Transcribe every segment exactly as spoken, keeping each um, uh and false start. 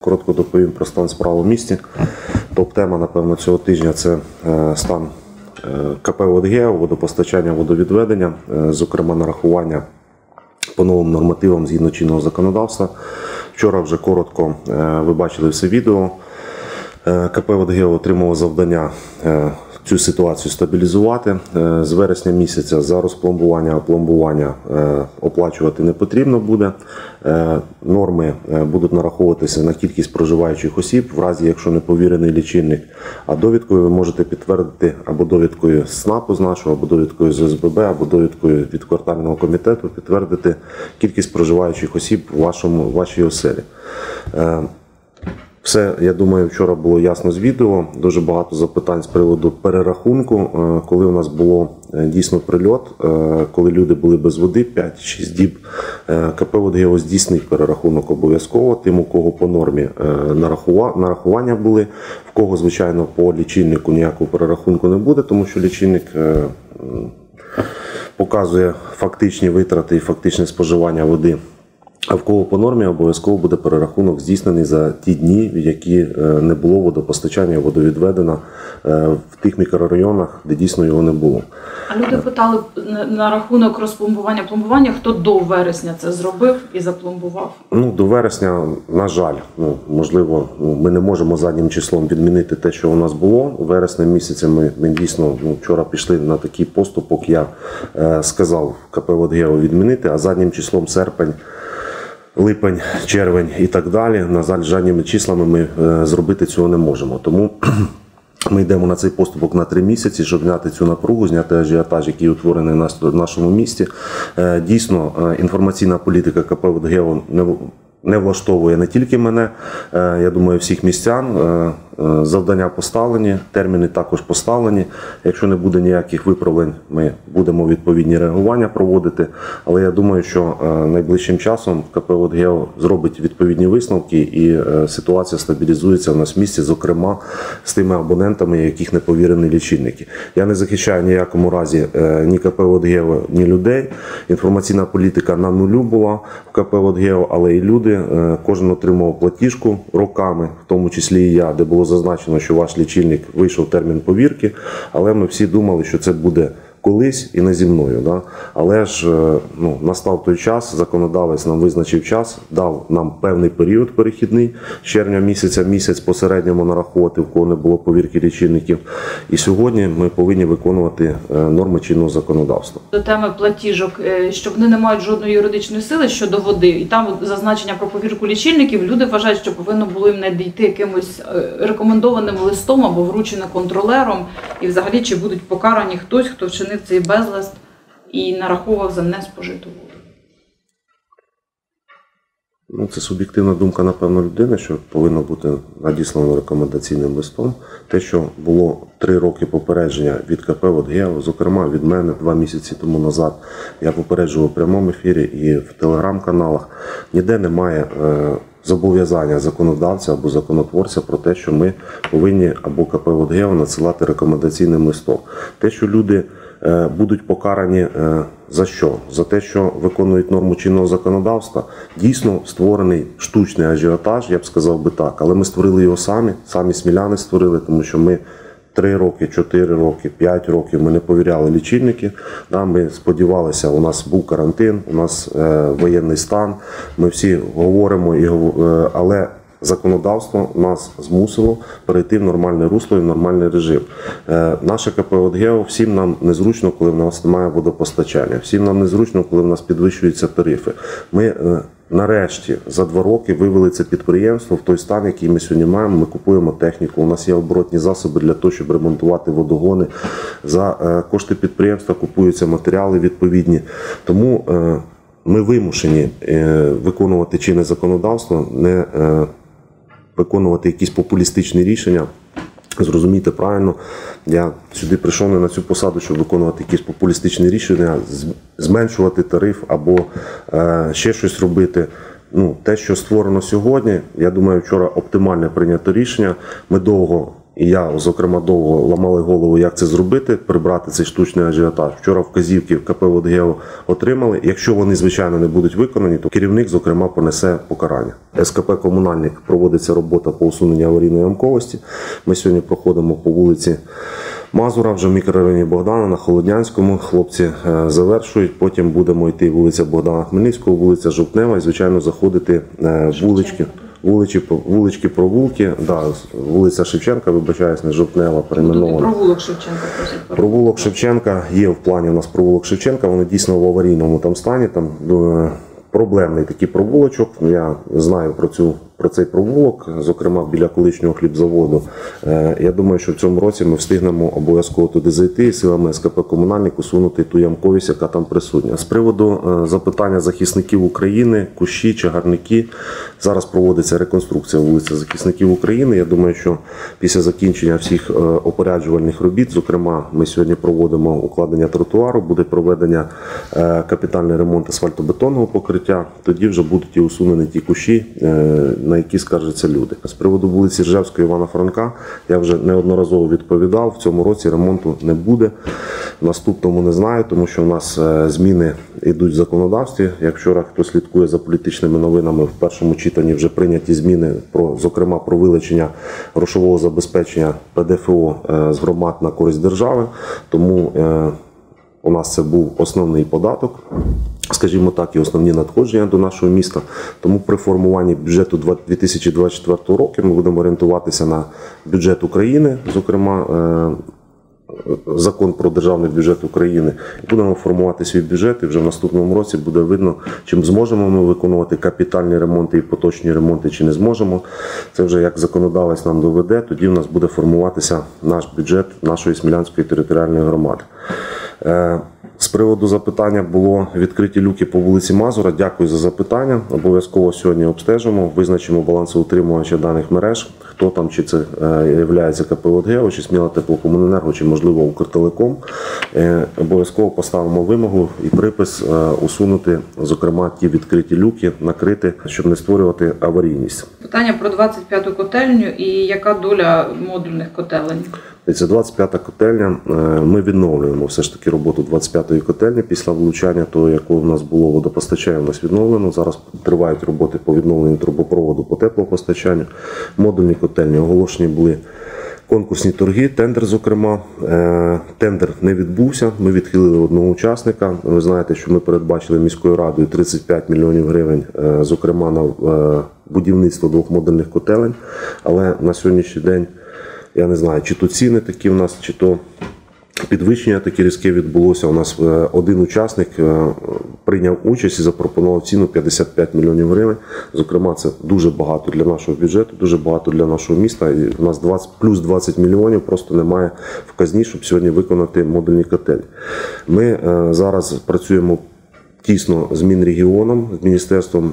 Коротко доповім про стан справ у місті. Топ-тема, напевно, цього тижня – це стан КП «Водгео», водопостачання, водовідведення, зокрема нарахування по новим нормативам згідно чинного законодавства. Вчора вже коротко ви бачили все відео. КП «Водгео» отримало завдання цю ситуацію стабілізувати. З вересня місяця за розпломбування, опломбування оплачувати не потрібно буде. Норми будуть нараховуватися на кількість проживаючих осіб, в разі якщо не повірений лічильник. А довідкою ви можете підтвердити або довідкою з СНАПу з нашого, або довідкою з ОСББ, або довідкою від квартального комітету підтвердити кількість проживаючих осіб в вашому, в вашій оселі. Все, я думаю, вчора було ясно з відео. Дуже багато запитань з приводу перерахунку. Коли у нас було дійсно прильот, коли люди були без води п'ять-шість діб, КП «Водгео» здійснив перерахунок обов'язково тим, у кого по нормі нарахування були, в кого, звичайно, по лічильнику ніякого перерахунку не буде, тому що лічильник показує фактичні витрати і фактичне споживання води. А в кого по нормі обов'язково буде перерахунок здійснений за ті дні, в які не було водопостачання, водовідведено в тих мікрорайонах, де дійсно його не було. А люди питали на рахунок розпломбування, пломбування, хто до вересня це зробив і запломбував? Ну, до вересня, на жаль, ну, можливо, ми не можемо заднім числом відмінити те, що у нас було. У вересні місяці ми, ми дійсно ну, вчора пішли на такий поступок, я е, сказав КП «Водгео» відмінити, а заднім числом серпень, липень, червень і так далі, на жаль, жадними числами ми е, зробити цього не можемо. Тому ми йдемо на цей поступок на три місяці, щоб зняти цю напругу, зняти ажіотаж, який утворений в нашому місті. Е, дійсно, е, інформаційна політика КП «Водгео» не, не влаштовує не тільки мене, е, я думаю, всіх містян. Е, Завдання поставлені, терміни також поставлені. Якщо не буде ніяких виправлень, ми будемо відповідні реагування проводити. Але я думаю, що найближчим часом КП «Водгео» зробить відповідні висновки і ситуація стабілізується в нас в місті, зокрема з тими абонентами, яких не повірені лічильники. Я не захищаю ні в якому разі ні КП «Водгео», ні людей. Інформаційна політика на нулю була в КП «Водгео», але і люди, кожен отримував платіжку роками, в тому числі і я, де було зазначено, що ваш лічильник вийшов термін повірки, але ми всі думали, що це буде колись і не зі мною. Да? Але ж ну, настав той час, законодавець нам визначив час, дав нам певний період перехідний, з червня місяця, місяць по середньому нараховувати, в кого не було повірки лічильників. І сьогодні ми повинні виконувати норми чинного законодавства. До теми платіжок, що вони не мають жодної юридичної сили щодо води, і там зазначення про повірку лічильників, люди вважають, що повинно було їм надійти якимось рекомендованим листом або вручено контролером, і взагалі чи будуть покарані хтось, хто вчинив цей безлад і нараховував за неспожиту воду. Ну, це суб'єктивна думка, напевно, людини, що повинно бути надіслано рекомендаційним листом. Те, що було три роки попередження від КП «Водгео», зокрема від мене два місяці тому назад, я попереджував в прямому ефірі і в телеграм-каналах, ніде немає е, зобов'язання законодавця або законотворця про те, що ми повинні або КП «Водгео» надсилати рекомендаційним листом. Те, що люди е, будуть покарані е, за що? За те, що виконують норму чинного законодавства. Дійсно створений штучний ажіотаж, я б сказав би так, але ми створили його самі, самі сміляни створили, тому що ми три роки, чотири роки, п'ять років ми не повіряли лічильники. Ми сподівалися, у нас був карантин, у нас воєнний стан, ми всі говоримо, але законодавство нас змусило перейти в нормальне русло і в нормальний режим. Наше КП «Водгео», всім нам незручно, коли в нас немає водопостачання, всім нам незручно, коли в нас підвищуються тарифи. Ми нарешті за два роки вивели це підприємство в той стан, який ми сьогодні маємо. Ми купуємо техніку, у нас є оборотні засоби для того, щоб ремонтувати водогони. За кошти підприємства купуються матеріали відповідні. Тому ми вимушені виконувати чинне законодавство, не виконувати якісь популістичні рішення. Зрозумійте правильно, я сюди прийшов не на цю посаду, щоб виконувати якісь популістичні рішення, зменшувати тариф або е, ще щось робити. Ну, те, що створено сьогодні, я думаю, вчора оптимальне прийнято рішення. Ми довго і я, зокрема, довго ламали голову, як це зробити, прибрати цей штучний ажіотаж. Вчора вказівки КП «Водгео» отримали. Якщо вони, звичайно, не будуть виконані, то керівник, зокрема, понесе покарання. СКП «Комунальник» проводиться робота по усуненню аварійної ямковості. Ми сьогодні проходимо по вулиці Мазура, вже в мікрорайоні Богдана, на Холоднянському. Хлопці завершують, потім будемо йти вулиця Богдана Хмельницького, вулиця Жовтнева і, звичайно, заходити вулички. Вулички, вулички, провулки, да, вулиця Шевченка, вибачаюсь, не Жовтнева, перейменована. Провулок Шевченка просять. Провулок Шевченка, є в плані у нас провулок Шевченка, вони дійсно в аварійному там стані, там е, проблемний такий провулочок, я знаю про цю про цей провулок, зокрема біля колишнього хлібзаводу. Е, я думаю, що в цьому році ми встигнемо обов'язково туди зайти і силами СКП «Комунальник» усунути ту ямковість, яка там присутня. З приводу е, запитання захисників України, кущі, чагарники, зараз проводиться реконструкція вулиці захисників України. Я думаю, що після закінчення всіх е, опоряджувальних робіт, зокрема, ми сьогодні проводимо укладення тротуару, буде проведення е, капітальний ремонт асфальтобетонного покриття, тоді вже будуть і усунені ті кущі, е, на які скаржаться люди. З приводу вулиці Ржевської Івана Франка я вже неодноразово відповідав, в цьому році ремонту не буде, в наступному не знаю, тому що у нас зміни йдуть в законодавстві. Як вчора хто слідкує за політичними новинами, в першому читанні вже прийняті зміни, про, зокрема про вилучення грошового забезпечення ПДФО з громад на користь держави, тому е, у нас це був основний податок, скажімо так, і основні надходження до нашого міста. Тому при формуванні бюджету дві тисячі двадцять четвертого року ми будемо орієнтуватися на бюджет України, зокрема, Закон про державний бюджет України. Будемо формувати свій бюджет, і вже в наступному році буде видно, чим зможемо ми виконувати капітальні ремонти і поточні ремонти, чи не зможемо. Це вже як законодавець нам доведе, тоді в нас буде формуватися наш бюджет нашої Смілянської територіальної громади. З приводу запитання було відкриті люки по вулиці Мазура. Дякую за запитання. Обов'язково сьогодні обстежимо, визначимо балансоутримувача даних мереж, хто там, чи це є КП «Водгео», чи Сміла теплокомуненерго, чи, можливо, Укртелеком. Обов'язково поставимо вимогу і припис усунути, зокрема, ті відкриті люки, накрити, щоб не створювати аварійність. Питання про двадцять п'яту котельню і яка доля модульних котелень? Це двадцять п'ята котельня. Ми відновлюємо все ж таки роботу двадцять п'ятої котельні після влучання того, якого в нас було водопостачання, у нас відновлено. Зараз тривають роботи по відновленню трубопроводу по теплопостачанню. Модульні котельні оголошені були конкурсні торги, тендер, зокрема. Тендер не відбувся, ми відхилили одного учасника. Ви знаєте, що ми передбачили міською радою тридцять п'ять мільйонів гривень, зокрема, на будівництво двох модульних котелень. Але на сьогоднішній день я не знаю, чи то ціни такі в нас, чи то підвищення таке різке відбулося. У нас один учасник прийняв участь і запропонував ціну п'ятдесят п'ять мільйонів гривень. Зокрема, це дуже багато для нашого бюджету, дуже багато для нашого міста. І у нас двадцять, плюс двадцять мільйонів просто немає в казні, щоб сьогодні виконати модульні котельні. Ми зараз працюємо тісно з Мінрегіоном, з міністерством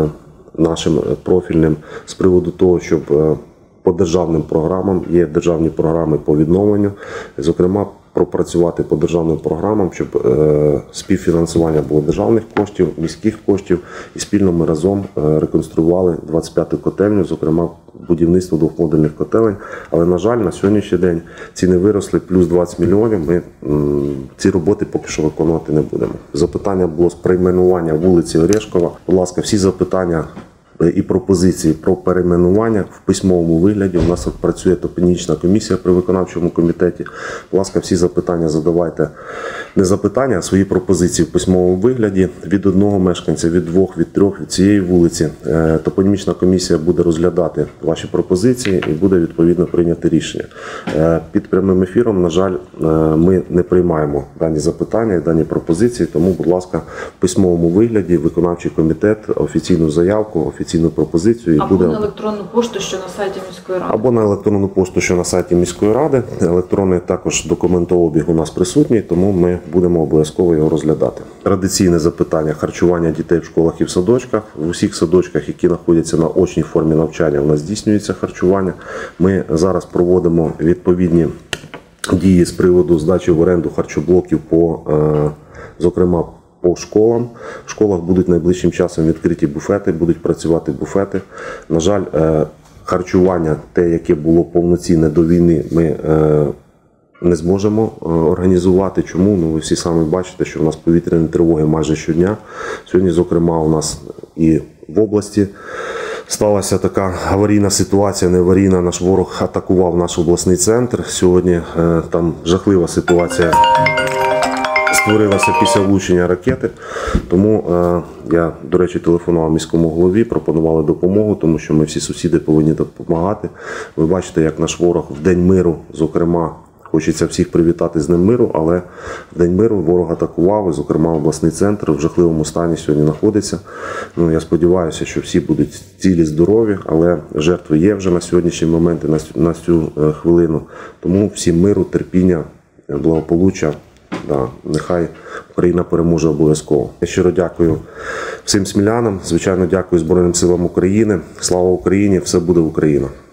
нашим профільним з приводу того, щоб по державним програмам, є державні програми по відновленню, зокрема, пропрацювати по державним програмам, щоб е, співфінансування було державних коштів, міських коштів, і спільно ми разом е, реконструювали двадцять п'яту котельню, зокрема, будівництво двох модульних котелень. Але, на жаль, на сьогоднішній день ціни виросли плюс двадцять мільйонів, ми м, ці роботи поки що виконувати не будемо. Запитання було з перейменування вулиці Орешкова. Будь ласка, всі запитання і пропозиції про перейменування в письмовому вигляді. У нас працює топонічна комісія при виконавчому комітеті. Будь ласка, всі запитання задавайте. Не запитання, а свої пропозиції в письмовому вигляді від одного мешканця, від двох, від трьох, від цієї вулиці. Топонімічна комісія буде розглядати ваші пропозиції і буде відповідно прийняти рішення. Під прямим ефіром, на жаль, ми не приймаємо дані запитання і дані пропозиції, тому, будь ласка, в письмовому вигляді виконавчий комітет офіційну заявку, офіційну пропозицію. І або буде... на електронну пошту, що на сайті міської ради. Або на електронну пошту, що на сайті міської ради. Електронний також документообіг у нас присутній, тому ми будемо обов'язково його розглядати. Традиційне запитання харчування дітей в школах і в садочках. В усіх садочках, які знаходяться на очній формі навчання, у нас здійснюється харчування. Ми зараз проводимо відповідні дії з приводу здачі в оренду харчоблоків по, зокрема, по школам. В школах будуть найближчим часом відкриті буфети, будуть працювати буфети. На жаль, харчування, те, яке було повноцінне до війни, ми е, не зможемо е, організувати. Чому? Ну, ви всі самі бачите, що в нас повітряні тривоги майже щодня. Сьогодні, зокрема, у нас і в області сталася така аварійна ситуація, не аварійна, наш ворог атакував наш обласний центр. Сьогодні е, там жахлива ситуація створилася після влучення ракети. Тому е, я, до речі, телефонував міському голові, пропонували допомогу, тому що ми всі сусіди повинні допомагати. Ви бачите, як наш ворог в День миру, зокрема, хочеться всіх привітати з Днем миру, але в День миру ворог атакував, і, зокрема, обласний центр в жахливому стані сьогодні знаходиться. Ну, я сподіваюся, що всі будуть цілі, здорові, але жертви є вже на сьогоднішній момент і на, на цю е, хвилину. Тому всім миру, терпіння, благополуччя. Да, нехай Україна переможе обов'язково. Я щиро дякую всім смілянам, звичайно, дякую Збройним силам України. Слава Україні! Все буде Україна!